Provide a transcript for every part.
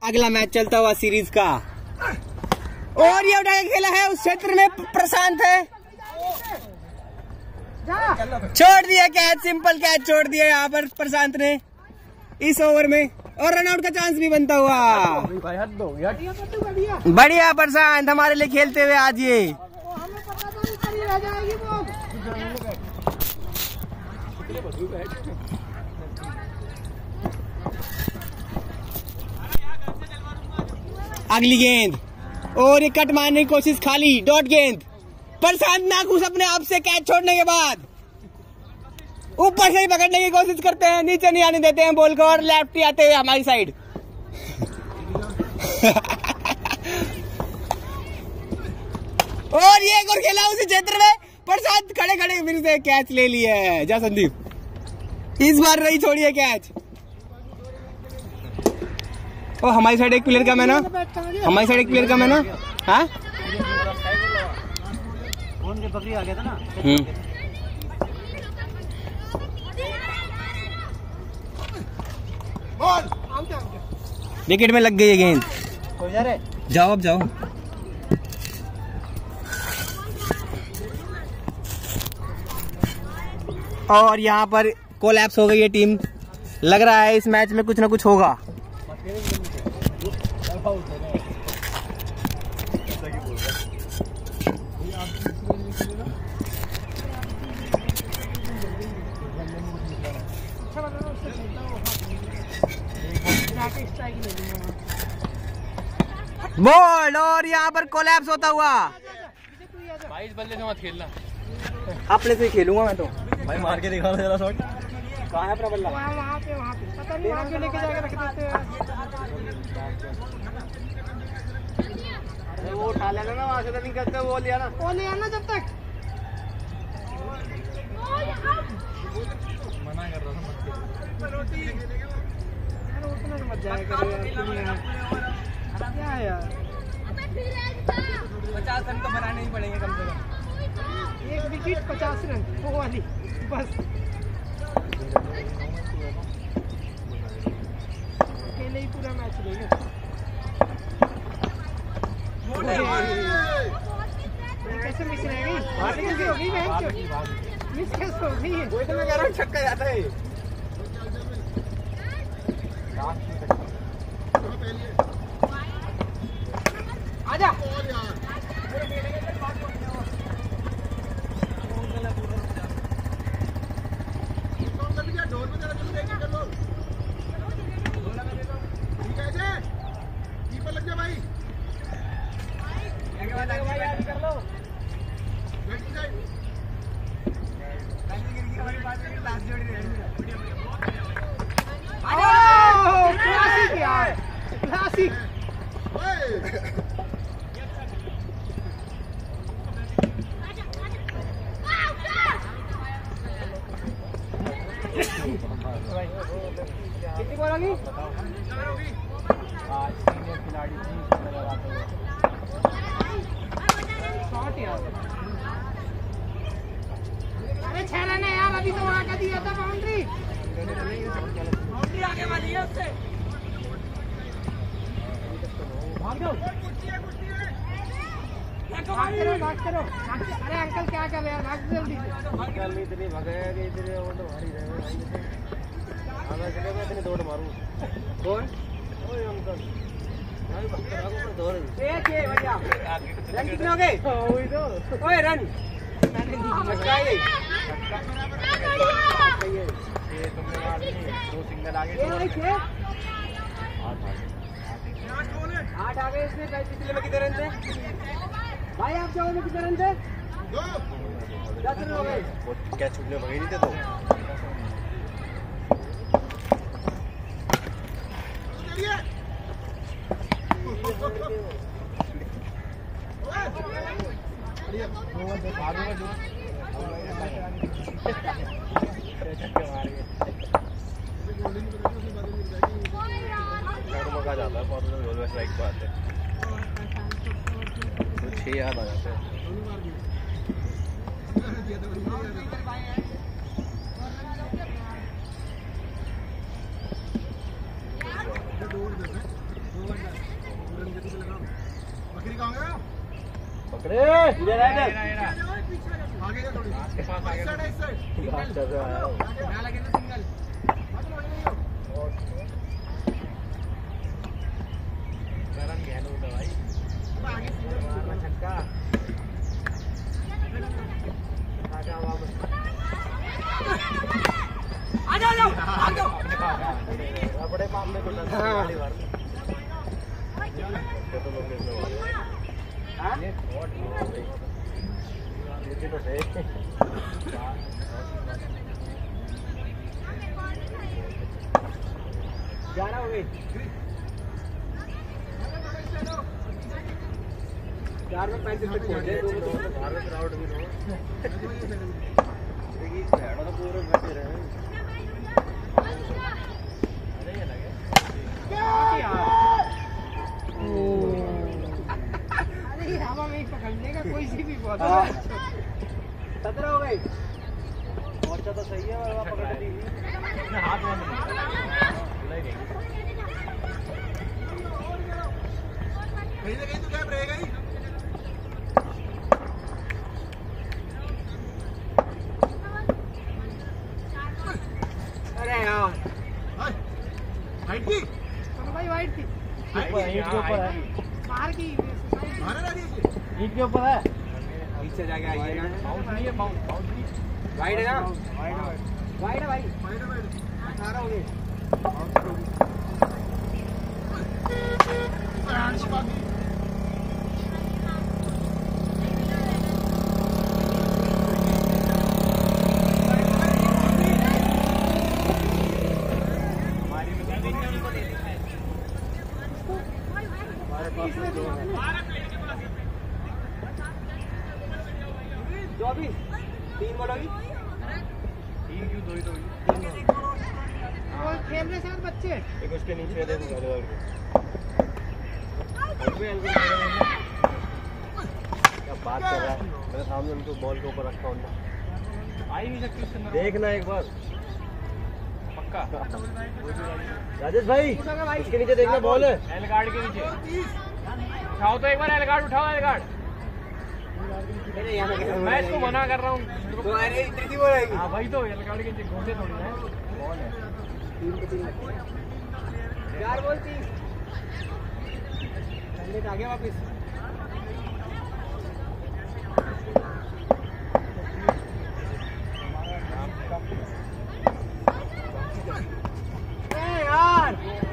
अगला मैच चलता हुआ सीरीज का, और ये उठा के खेला है उस क्षेत्र में प्रशांत है, छोड़ दिया कैच, सिंपल कैच छोड़ दिया यहाँ पर प्रशांत ने इस ओवर में, और रनआउट का चांस भी बनता हुआ। बढ़िया प्रशांत हमारे लिए खेलते हुए आज ये। अगली गेंद, और ये कट मारने की कोशिश, खाली डॉट गेंद। प्रशांत नाखुश अपने आप से कैच छोड़ने के बाद ऊपर से ही पकड़ने की कोशिश करते हैं, नीचे नहीं आने देते हैं बॉल को, और लेफ्ट आते हुए हमारी साइड। और ये एक और खेला उसी क्षेत्र में, प्रशांत खड़े खड़े फिर से कैच ले लिया है। जा संदीप, इस बार नहीं छोड़िए कैच। ओ हमारी साइड एक प्लेयर कम है ना, हमारी साइड एक प्लेयर कम है ना। हाँ बकरी आ गया था ना। विकेट में लग गई है गेंद, जाओ अब जाओ। और यहाँ पर कोलैप्स हो गई है टीम, लग रहा है इस मैच में कुछ ना कुछ होगा। बॉल, और यहाँ पर कोलैप्स होता हुआ। 22 बल्ले से मत खेलना, अपने से खेलूंगा मैं तो। भाई मार के दिखा जरा शॉट। कहाँ है अपना बल्ला? वहाँ पे पता नहीं, वहाँ पे लेके जाकर रख देते हैं। वो उठा लेना ना, वहाँ से तो नहीं करते, वो लिया ना जब तक मना कर रहा था मत जाया करो क्या है यार। 50 रन तो बनाने ही पड़ेंगे कम से कम। एक विकेट 50 रन वो वाली बस। अकेले ही पूरा मैच लेंगे। कैसे मिस रह गई? कैसे हो गई मैच? मिस कैसे हो गई है? वही तो मैं कह रहा हूँ, छक्का जाता है। आजा। क्लासिक यार, क्लासिक। कितनी बॉल होगी? शॉट यार, अरे 6 रन है यार, अभी तो वहाँ का दिया था बाउंड्री। बाउंड्री आगे वाली है उससे। भाग जाओ, भाग करो। अरे अंकल क्या कर रहे हैं, भाग जल्दी से। अंकल इतनी भगाया कि इतने वो तो भारी रहे भाई। मैं चलेगा इतनी दौड़ मारूं। कौन? ओए अंकल, भाई भक्कर आगो पर दौड़। ये बढ़िया। रन कितने हो गए? वही तो। ओए रन छक्का है। ये तुमने मार दी, 2 सिंगल आगे। 8 आ गए इसमें। पिछले में कितने रन थे भाई? आप जाओ में कितने रन थे? 10 रन हो गए। क्या छुटने भगे नहीं थे तो। जाता है बहुत स्ट्राइक पे आते हैं तो 6 याद आ जाते हैं। पकड़े इधर आ इधर आगे जा थोड़ी इस साइड इस साइड ना लगे तो सिंगल गरम गया लो भाई मारना छक्का आजा वापस आ जाओ बड़े मामले को गाड़ी मार तो लोग ये तो सही 11 हो गई 4 में 35 तक पहुंचे भारत राउट भी हो देखिए हेड तो पूरे बैठे रहे अरे ये लगे अरे हवा में पकड़ने का कोई सी भी बहुत 17 हो गई पहुंचा तो सही है वहां पकड़ दी हाथ में नहीं कहीं ना कहीं तो गैप रहेगा ही अरे यार हाइट की चलो भाई वाइट की ईंट के ऊपर है बाहर की मारे ना दीजिए ईंट के ऊपर है पीछे जाके आइए ना बाउंस नहीं है बाउंस वाइड है ना वाइड है भाई वाइड 18 हो गए जो अभी 3 बोलोगी 3 क्यों 2 ही तो वो खेल रहे साथ बच्चे एक उसके नीचे देखो वाले वाले क्या बात कर रहा है मेरे सामने उनको बॉल के ऊपर रखा उन्होंने आ ही नहीं सकती उसके अंदर देखना एक बार पक्का राजेश भाई इसके नीचे देखना बॉल है एल गार्ड के नीचे उठाओ तो एक बार एल गार्ड उठाओ एल गार्ड मैं इसको मना कर रहा हूँ तुम्हारे इतनी सी बोलेगी हाँ भाई तो एल गार्ड के नीचे घोटे थोड़ी है बॉल है 4 बॉल 30 आ गया वापिस यार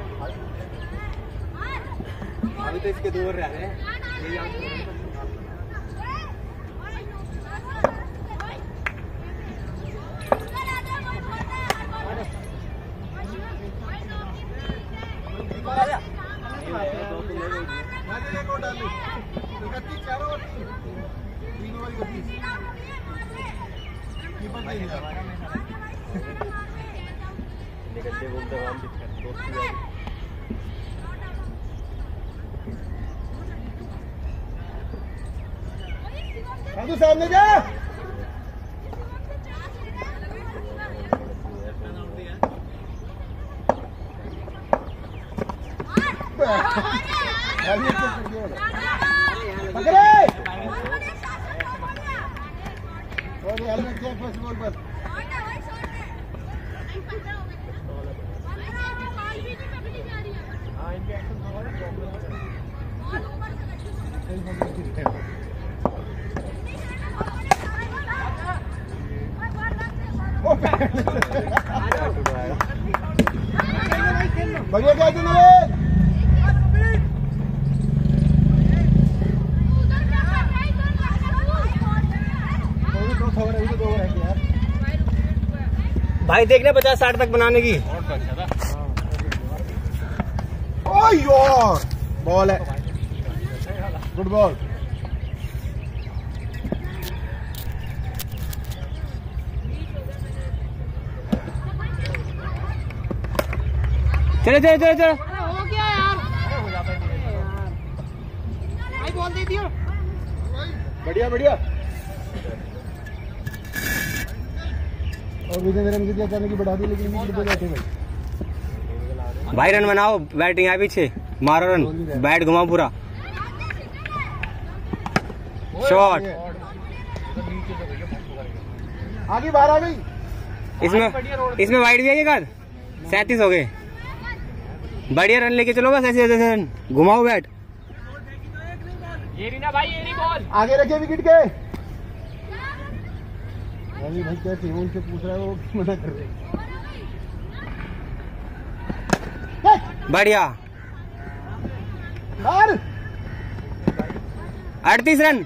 अभी तो इसके दूर रह रहे हैं निकलते बोलते हम दोस्ती तू सामने जा बॉल पर हाँ इनके एक्शन बढ़िया क्या तुमने भाई देखने 50-60 तक बनाने की यार बॉल है गुड बॉल चले चले चले चले हो गया यार भाई बॉल दे दियो बढ़िया बढ़िया और विजय मेरे कितनी करने की बढ़ा दी लेकिन भाई भाई रन बनाओ बैटिंग है पीछे मारो रन बैट घुमाओ पूरा शॉट आगे बाहर आ गई। इसमें वाइड भी है ये गेंद। 37 हो गए। बढ़िया रन लेके चलो बस ऐसे ऐसे घुमाओ बैट। ये नहीं ना भाई, ये नहीं बॉल। आगे रखे विकेट के। अभी भाई कैसे उनसे पूछ रहा है वो मना कर रहे। बढ़िया। 38 रन।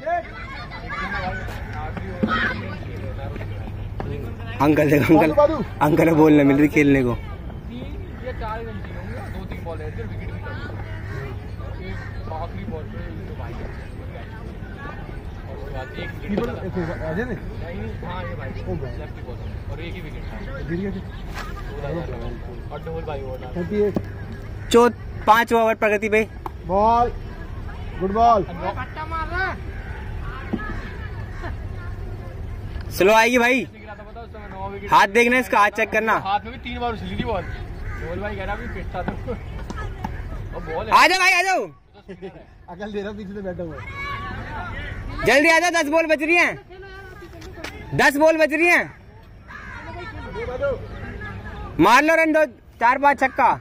अंकल देखो अंकल, अंकल बोल ना मिल रही खेलने को। 3 या 4 रन चाहिए होंगे, 2-3 बॉल है, विकेट भी कर एक आखिरी बॉल पे तो भाई और उसके बाद एक विकेट अजय ने नहीं। हाँ ये भाई लेफ्ट बॉल और एक ही विकेट था और डबल भाई ओवर 5 ओवर प्रगति पे। Ball good ball. पट्टा मार रहा। स्लो आएगी भाई। हाथ देखना इसका, हाथ चेक करना। हाथ में भी 3 बार उछली थी बॉल। डबल भाई कह रहा भी फिट था तो और बॉल आ जाओ भाई आ जाओ। अकल दे रहा पीछे से बैठा हुआ है। जल्दी आ जाओ, 10 बॉल बच रही हैं। 10 बॉल बच रही हैं। मार लो रन, 4-5 छक्का।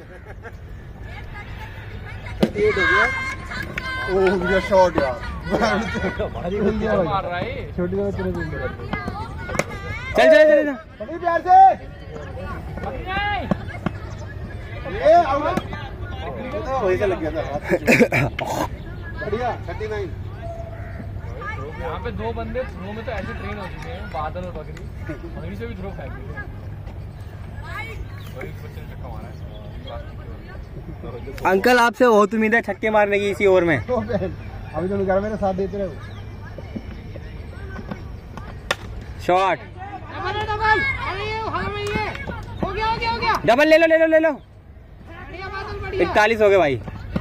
38 हो गया। ओह मुझे शॉट यार भारी हो गया मार भाई। रहा है। छोटी बात तेरे चल चल चल बड़ी प्यार से ये आउट। वही से लग गया था। बढ़िया 39। यहाँ पे 2 बंदे थ्रो में तो ऐसे ट्रेन हो चुके हैं, बादल और बकरी वहीं से भी थ्रो फेंक दिए। वही बच्चे ने छक्का मारा है। अंकल आपसे बहुत उम्मीद है छक्के मारने की इसी ओवर में। अभी तो निकाल मेरे साथ देते रहो। Shot double. अरे ये हवा में ये हो गया। डबल ले लो। बढ़िया बादल, बढ़िया। 41 हो गए भाई।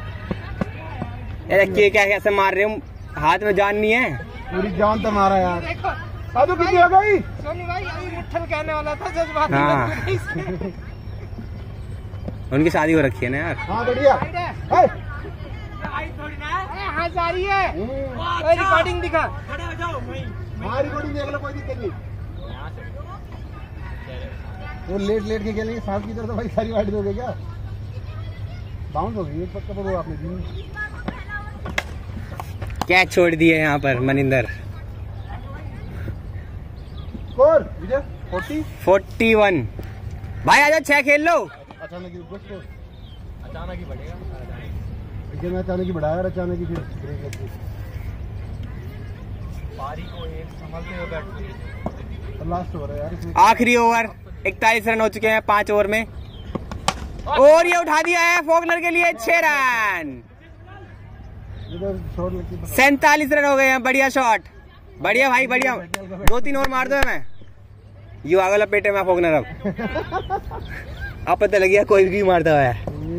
ये क्या कैसे मार रहे हो, हाथ में जान नहीं है। पूरी जान तो मारा यार। देखो साधु कितनी हो गई? सोनी भाई अभी मुट्ठल कहने वाला था जज्बात। हाँ। उनकी शादी हो रखी है ना यार। हाँ बढ़िया। हाँ जा रही है। रिकॉर्डिंग दिखा। हाँ रिकॉर्डिंग देख लो, कोई दिक्कत नहीं। वो लेट के खेलेंगे साफ की तरफ तो भाई सारी वाइड हो गई क्या? बाउंस हो गई एक पक्का पर वो आपने दी। कैच छोड़ दिए यहाँ पर मनिंदर। स्कोर विजय 41। भाई आजा 6 खेल लो। अचानक ही स्कोर अचानक ही बढ़ेगा। विजय में अचानक ही बढ़ाया और अचानक ही फिर ब्रेक लग गई। पारी को एक संभलते हुए बैठ और लास्ट ओवर है यार इसमें। आखिरी ओवर 41 रन हो चुके हैं 5 ओवर में। और ये उठा दिया है फॉकनर के लिए 6 रन। इधर शॉट लगती 47 रन हो गए हैं। बढ़िया शॉट, बढ़िया भाई बढ़िया। 2-3 और मार दो मैं यू आगे लपेटे में फॉकनर। अब पता लग गया कोई भी मारता है।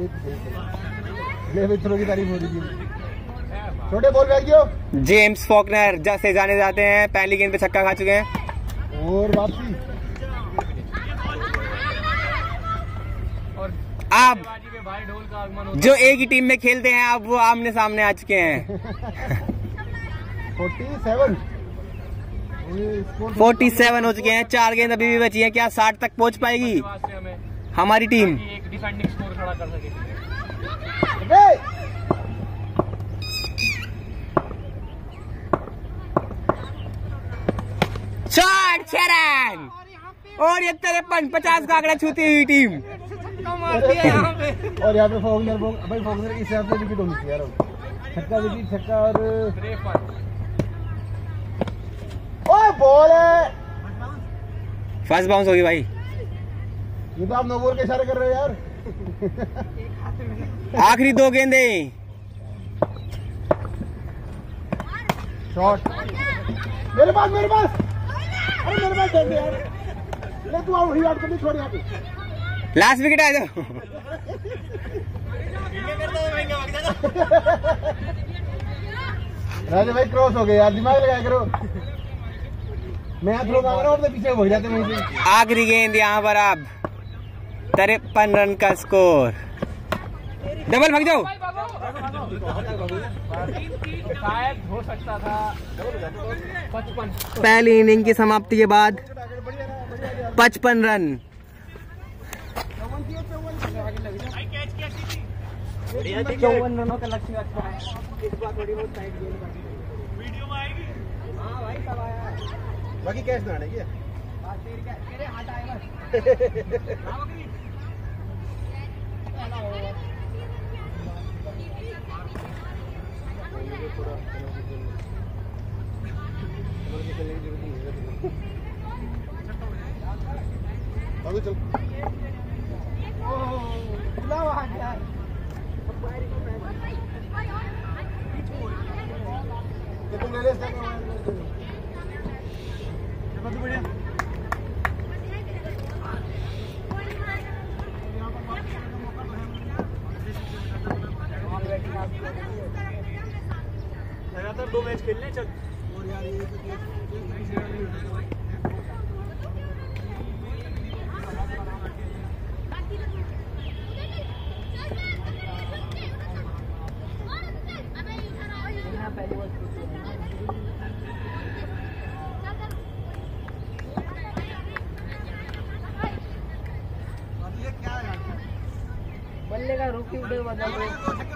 की तारीफ हो रही थी। छोटे बॉल फेंक दियो। जेम्स फॉकनर जैसे जाने जाते हैं, पहली गेंद पे छक्का खा चुके हैं। और वापसी अब भाई ढोल का आगमन होता जो एक ही टीम में खेलते हैं अब वो आमने सामने आ चुके हैं। 47 हो चुके हैं। 4 गेंद अभी भी बची हैं। क्या 60 तक पहुंच पाएगी है हमें हमारी टीम? एक डिफेंडिंग स्कोर खड़ा कर सके। Shot 6 run. और ये 53-50 का आंकड़ा छूती हुई टीम। मार दिया यहाँ पे। और यहाँ पे फॉकनर भाई फॉकनर के हिसाब से विकेट होनी चाहिए यार। छक्का विकेट छक्का और ओए बॉल है। फर्स्ट बाउंस होगी भाई। ये तो आप नो बॉल के इशारे कर रहे हो यार। आखिरी 2 गेंदे। शॉट मेरे पास अरे मेरे पास दे दे यार। ले तू आउट ही आउट कर, छोड़ यहाँ पे। लास्ट विकेट आ जाओ। राजा भाई क्रॉस हो गए यार, दिमाग लगाया करो। मैं यहाँ थ्रो मांग रहा हूँ, पीछे हो जाते वहीं से। आखिरी गेंद यहाँ पर अब 53 रन का स्कोर। डबल भाग जाओ। शायद हो सकता था 55। पहली इनिंग की समाप्ति के बाद 55 रन। 54 रनों का लक्ष्य रखा है। इस बार थोड़ी बहुत टाइट गेंद बाकी वीडियो में आएगी। हाँ भाई सब आया। बाकी कैश ना आने की तेरे हाथ आएगा। चल तुम ले ले बढ़िया लगातार 2 मैच खेलने चल। और यार ये बल्ले का रुकी उड़े बदल रहे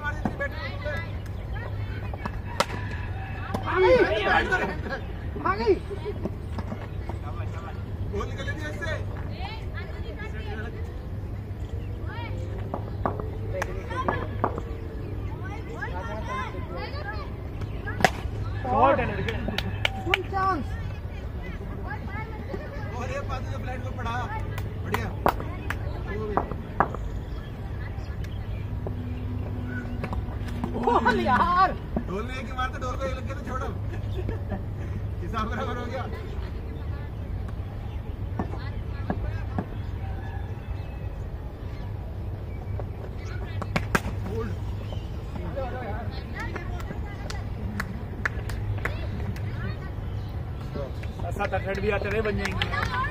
गोल निकल दिया इससे। शॉट है फुल चांस। और ये पास जो फ्लाइट को पड़ा बढ़िया। ओह यार ढोल ने एक ही मारता, ढोल को एक लग गया तो छोड़ो। हिसाब बराबर हो गया। सात आठ भी आते रहे बन जाएंगे।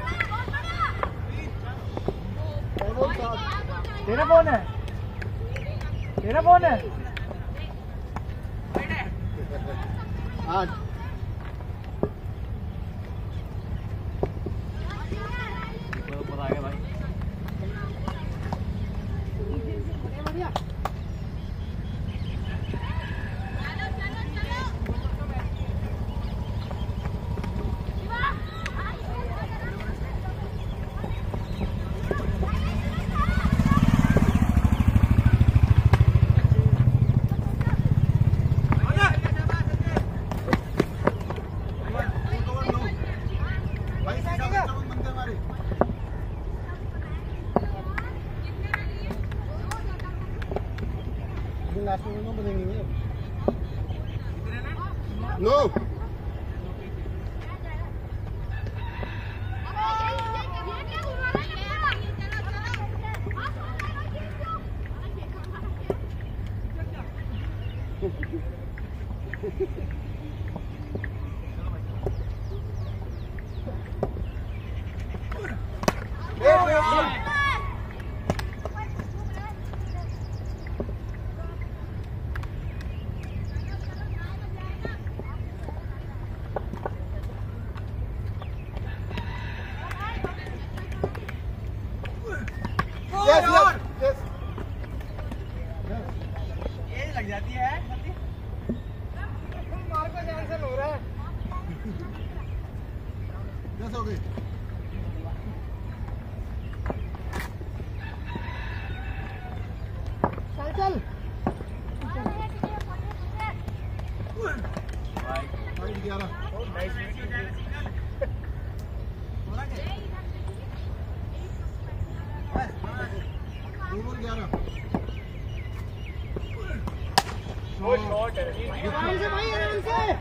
तेरा कौन है? तेरा कौन है? 8 ऊपर आ गया भाई। लास्ट में नो बनेंगे नो ये लग जाती है मार को कैंसिल हो रहा है। यस हो गई। चल चल भाई 11 आराम से भाई आराम से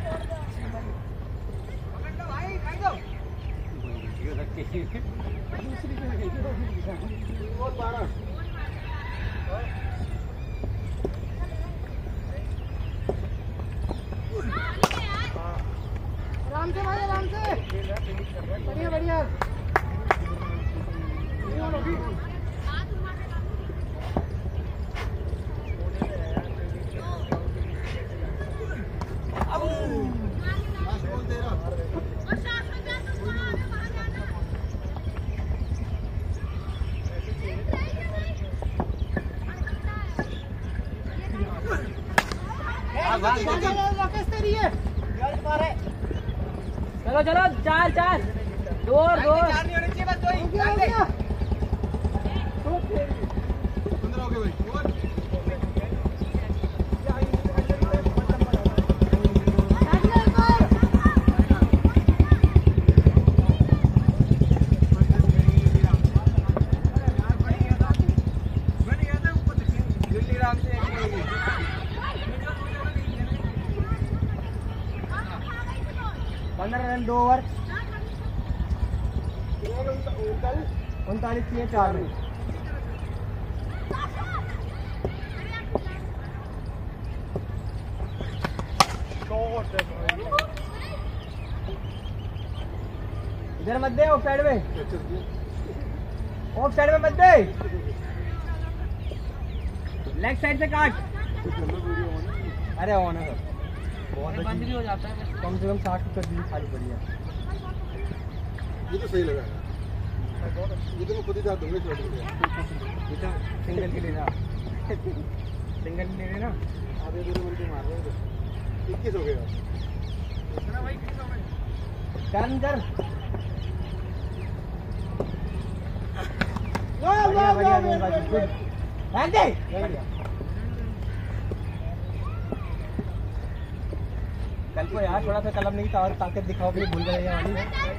आराम से भाई आराम से बढ़िया बढ़िया। राकेश तेरी है चलो चलो 4 2 15 रन 2 ओवर 39 चाहिए 4 रन इधर मत दे ऑफ साइड में मत दे लेग साइड से काट अरे ऑन है बंद भी हो जाता है कम से कम 60 कर दी खाली पड़ी है ये तो सही लगा ये तो मैं खुद ही साथ दूंगा छोड़ दूंगा ये तो सिंगल के लिए ना सिंगल के लिए ना आधे दूर बल्कि मार रहे हैं 21 हो गया इतना भाई 21 हो गए टर्न कर कल को यार थोड़ा सा कलम नहीं था और ताकत दिखाओ भी भूल गए वाली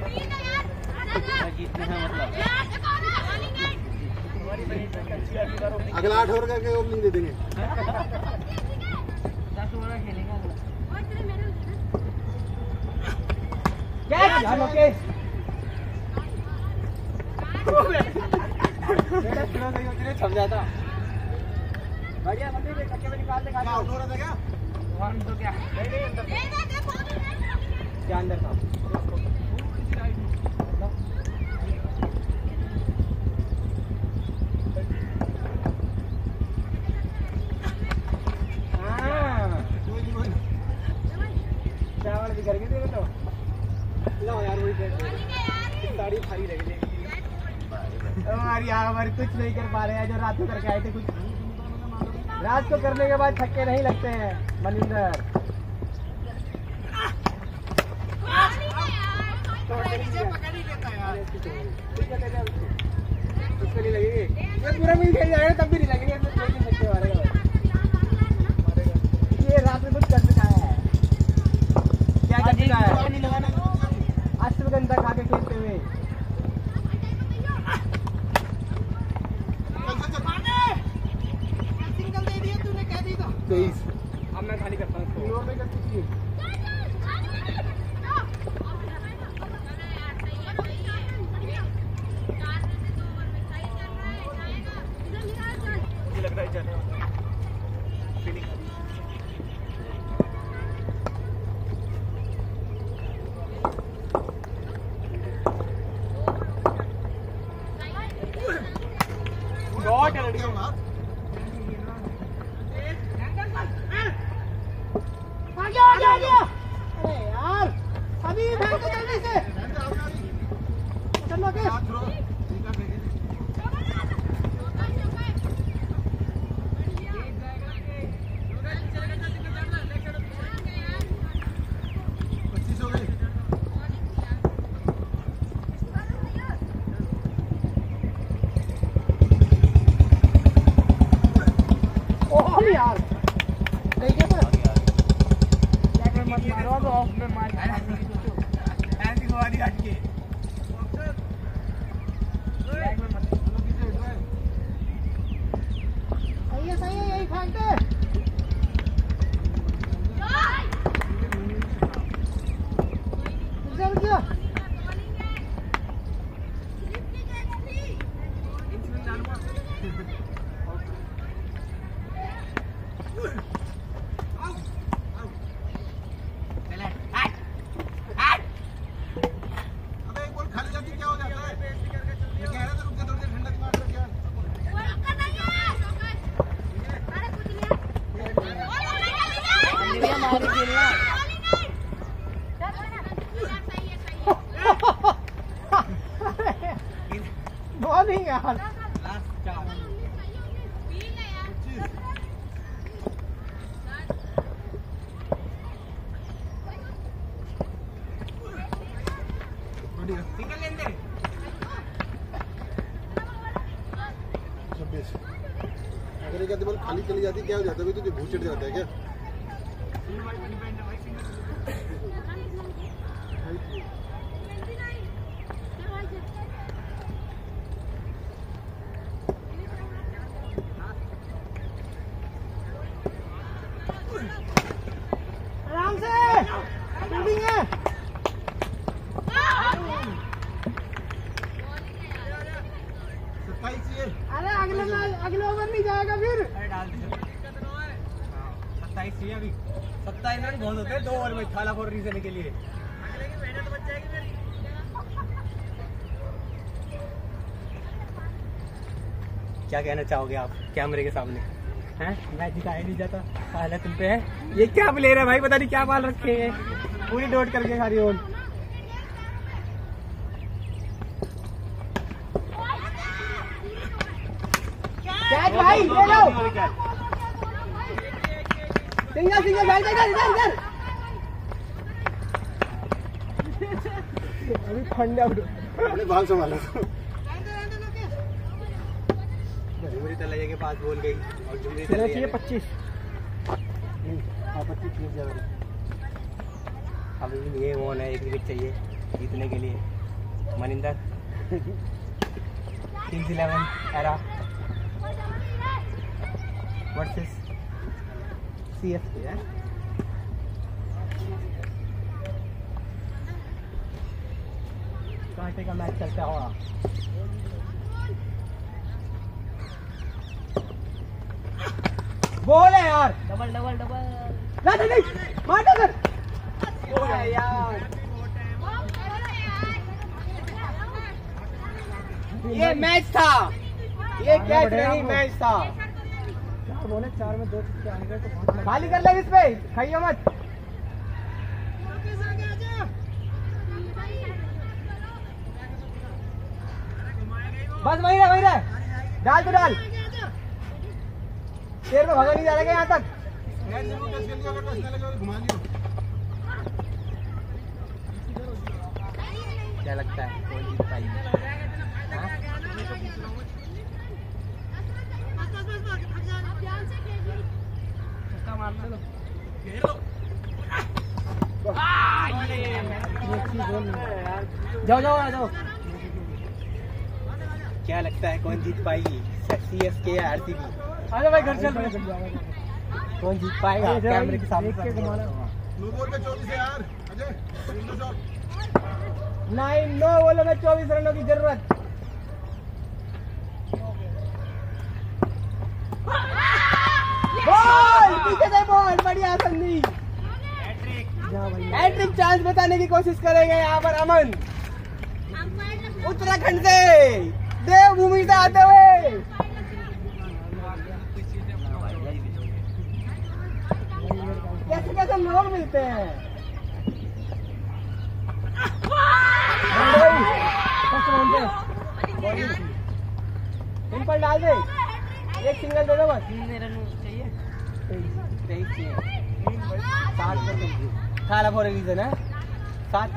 अगला 8 ओवर करके ओपनिंग दे देंगे 10 ओवर खेलेगा क्या लोकेश छप जाता बढ़िया मतलब कच्चे में निकाल दे क्या आउट हो रहा था क्या वन तो क्या क्या अंदर था चावल भी करके दे तो लो यार वही साड़ी भारी लग रही हमारी हमारी कुछ नहीं कर पा रहे हैं जो रात को करके आए थे कुछ रात को करने के बाद थके नहीं लगते हैं मनिंदर उसको नहीं लगेगी ये पूरा मिल जाएगा तब भी नहीं लगेगा थके मारेगा ये रात में कुछ कर चुका है क्या कर चुका है अश्वगंधा खा के खेलते हुए अब मैं खाली करता हूँ लग रहा है अरे यार अभी फेंक दो जल्दी से चलो के यार देखिए तो मत मारो तो ऑफ में मार ऐसी हमारी हट के सही है यही फेंकते बॉलिंग यार खाली चली जाती क्या हो जाता है, तुझे भूख चढ़ जाता है क्या? आराम से फील्डिंग है। अरे अगले ओवर नहीं जाएगा फिर। 27 चाहिए अभी। 27 रन बहुत होते हैं 2 ओवर में थाला फोर रीजन के लिए। क्या कहना चाहोगे आप कैमरे के सामने? हैं मैच जिताया नहीं जाता, पहले तुम पे है। ये क्या प्लेयर है भाई, पता नहीं क्या बाल रखे हैं, पूरी डोट करके खा रही हो। कैच भाई ले लो। सिंगल सिंगल भाई इधर इधर इधर। अभी फंडा अपने बाल संभालो। झुमरी तलैया के पास बोल गई और झुमरी तलैया चाहिए 25। हां 25 चाहिए ज्यादा। अभी ये ऑन है, 1 विकेट चाहिए जीतने के लिए। Maninder Kings 11 era versus CSK है। कांटे का मैच चलता होगा। बोल है यार, डबल डबल डबल नहीं मार डबल। ओ यार ये मैच था, ये कैच नहीं मैच था। 4 बोले 4 में 2 छक्के आ गए तो खाली कर ले, इस पे खाइयो मत। बस वही रहे डाल तो डाल। शेर में भगा नहीं जा रहा यहाँ तक। क्या लगता है कौन जीत पाएगी? जाओ जाओ आ जाओ। क्या लगता है कौन जीत पाएगी, सीएसके या आरसीबी? अरे भाई घर चल रहे। कौन जीत पाएगा कैमरे के सामने? नो बोल में 24 है यार अजय। नहीं नो बोलो में 24 रनों की जरूरत। बॉल पीछे से बॉल, बढ़िया संदीप। हैट्रिक चांस बताने की कोशिश करेंगे यहाँ पर अमन उत्तराखंड से, देवभूमि से आते हुए। कैसे कैसे लोग मिलते हैं। सिंपल डाल दे, 1 सिंगल दे दो बस। चाहिए 23 चाहिए। 7 खाला फॉर रीजन है। 7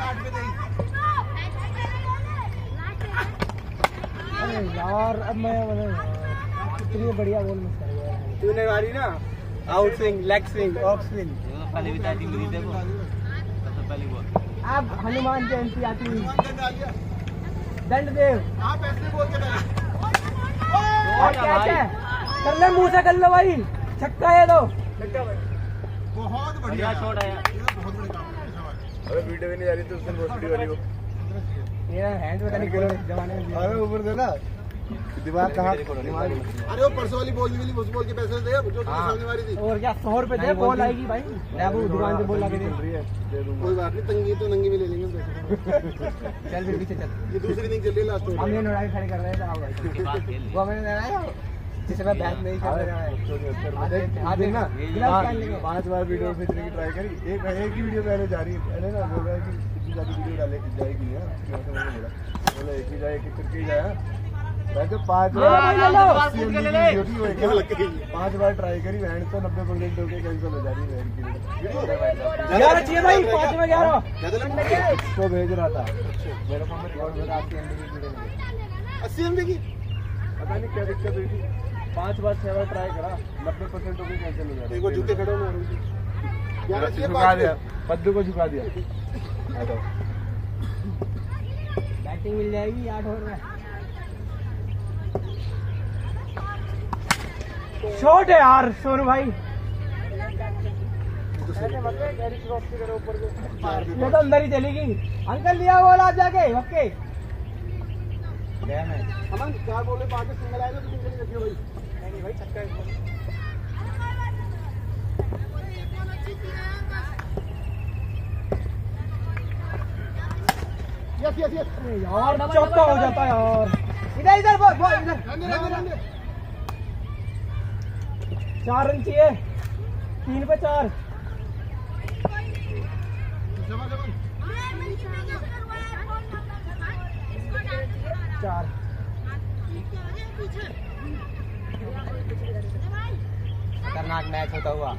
अरे यार अब मैं इतनी बढ़िया बॉल मिस कर गया। तूने मारी ना out swing, leg swing, off swing. पहले भी ताती मुझे देखो, सबसे पहली बॉल अब हनुमान जयंती आती हुई। दंड देव आप ऐसे बोल के और क्या है, कर ले मुंह से कर लो भाई, छक्का है दो। बहुत बढ़िया शॉट आया। बहुत बड़े काम है। अरे वीडियो भी नहीं जा रही तो उसने वीडियो वाली को मेरा हैंड पता नहीं किस जमाने में। अरे ऊपर देना दिमाग कहाँ। अरे वो परसों वाली बॉल मिली, उस बॉल के पैसे दे अब जो सामने वाली थी। और क्या 100 रुपए दे, बॉल आएगी भाई। बाबू दुकान से बॉल लगा दे। कोई बात नहीं, तंगी तो नंगी में ले लेंगे। चल फिर पीछे चल, ये दूसरी नहीं चल रही लास्ट में। हम ये लड़ाई खड़े कर रहे थे। वो हमें लड़ाया जिसमें बैट नहीं कर रहा है। देख ना 5 बार वीडियो भेजने की ट्राई करी, एक ही वीडियो पहले जा रही है। पहले ना बोल रहा है कि इतनी ज्यादा वीडियो डाले जाएगी नहीं, बोला एक ही जाए कि करके ही जाए। वैसे 5 बार ट्राई करी, बहन तो 90% होके कैंसिल हो जा रही है। 11 चाहिए भाई, 5 में 11 इसको भेज रहा था मेरे फोन में रिकॉर्ड में। 80 MB की पता नहीं क्या दिक्कत हुई थी। 5 बार 6 बार ट्राई करा, 90% हो गई, कैंसिल हो जाए। एक बार झुके खड़े हो ना, झुका दिया, पद्दू को झुका दिया। बैटिंग मिल जाएगी 8 ओवर में। शॉट है यार सोनू भाई, ये तो अंदर ही चलेगी। अंकल लिया बोल आप जाके। ओके अमन 4 बॉल में 5 सिंगल आएगा तो सिंगल रखियो भाई। नहीं भाई छक्का है। यस यस यस यार, चौका हो जाता यार। इधर इधर बॉल इधर। 4 रन चाहिए, 3 पे 4। खतरनाक मैच होता हुआ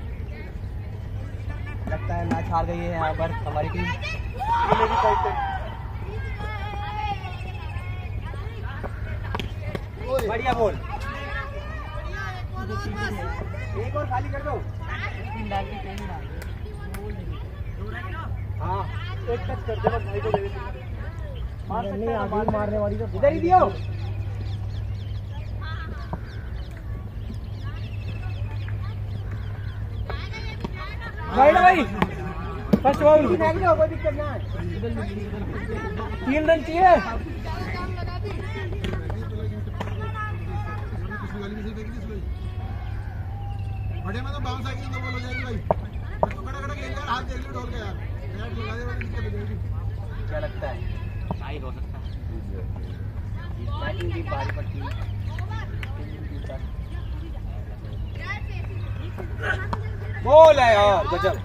लगता है। मैच हार गई है यहाँ पर हमारी टीम। बढ़िया बोल, एक और खाली कर दो। हाँ एक टच कर दे भाई को, दे दे। मारने वाली तो इधर ही दियो। भाई फर्स्ट बॉल फेंक दो, कोई दिक्कत ना है। 3 रन चाहिए। बड़े में तो बाउंस आएगी तो बॉल हो जाएगी भाई। तो खड़ा खेल यार, हाथ देख लो ढोल के यार, बैट लगा दे, वाली दिक्कत हो जाएगी। क्या लगता है शायद हो सकता है बैटिंग भी भारी पड़ती है। बोल है यार गजब।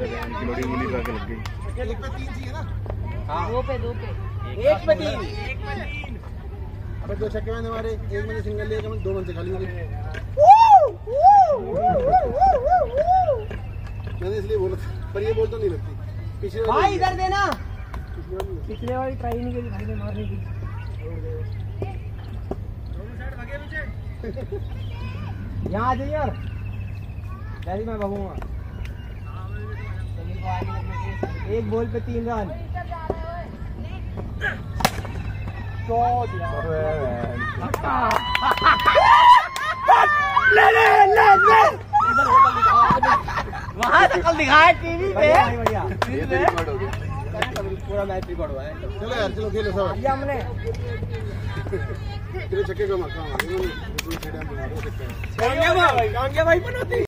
एक पे 3 चाहिए ना। हाँ 2 पे 1 पे 3। अबे 2 छक्के मैंने मारे, एक मैंने सिंगल लिया, 2 रन से खाली हो गए। मैंने इसलिए बोला था, पर ये बॉल तो नहीं लगती। पिछले भाई इधर देना, पिछले वाली ट्राई नहीं करी भाई ने मारने की। यहाँ आ जाइए यार, जैसे मैं भागूंगा। 1 बॉल पे 3 रन। वहाँ शक्ल दिखाया टीवी पे। पूरा मैच रिकॉर्ड हुआ है। चलो यार, चलो खेलो सब। हमने तेरे छक्के का मौका है, भाई बनोती।